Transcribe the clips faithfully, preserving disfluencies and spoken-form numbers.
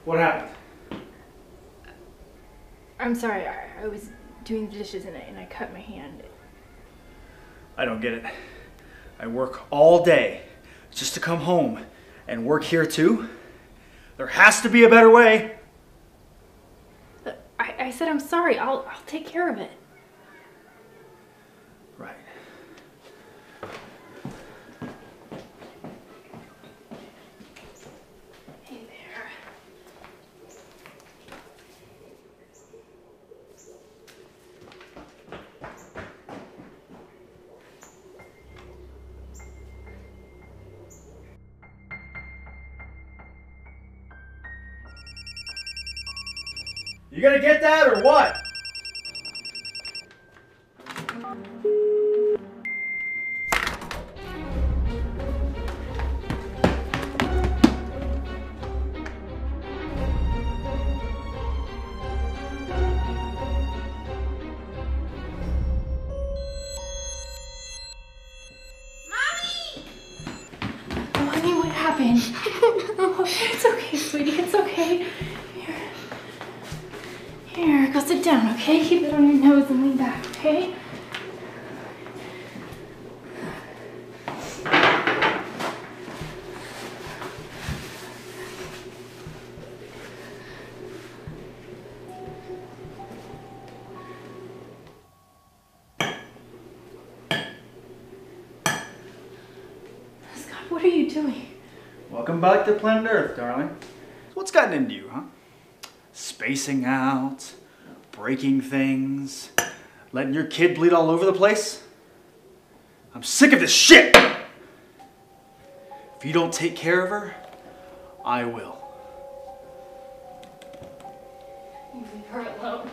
What happened? I'm sorry, I, I was doing the dishes and I, and I cut my hand. I don't get it. I work all day just to come home and work here too? There has to be a better way. I, I said I'm sorry. I'll, I'll take care of it. Right. Hey there. You gonna get that or what? Oh, honey, what happened? Oh, it's okay, sweetie. It's okay. Here. Here, go sit down, okay? Keep it on your nose and lean back, okay? Scott, what are you doing? Welcome back to planet Earth, darling. What's gotten into you, huh? Spacing out, breaking things, letting your kid bleed all over the place? I'm sick of this shit! If you don't take care of her, I will. You leave her alone.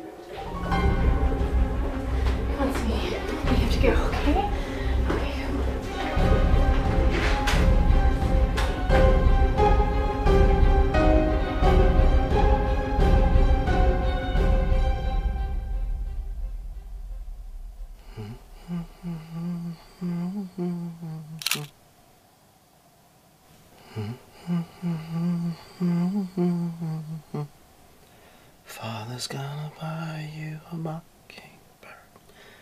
Come on, sweetie. We have to go, okay? Okay, come on. Father's gonna buy you a mockingbird.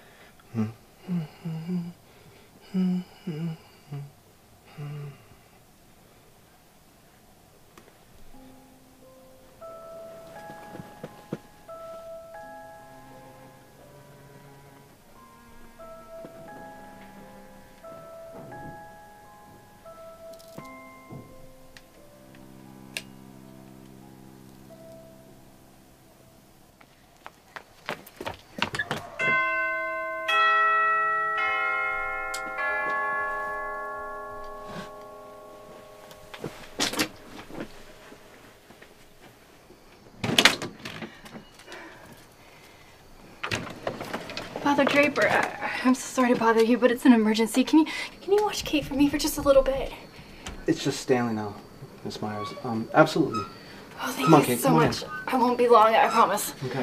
Father Draper, I, I'm so sorry to bother you, but it's an emergency. Can you can you watch Kate for me for just a little bit? It's just Stanley now, Miss Myers. Um, absolutely. Oh, thank Come on, you Kate, so come on much. I won't be long, I promise. Okay.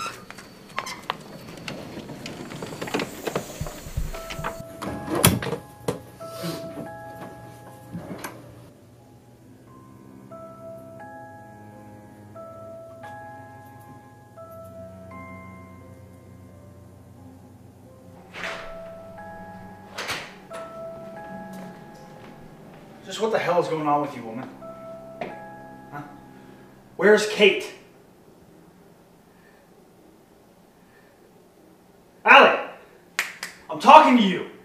Just what the hell is going on with you, woman? Huh? Where's Kate? Allie! I'm talking to you!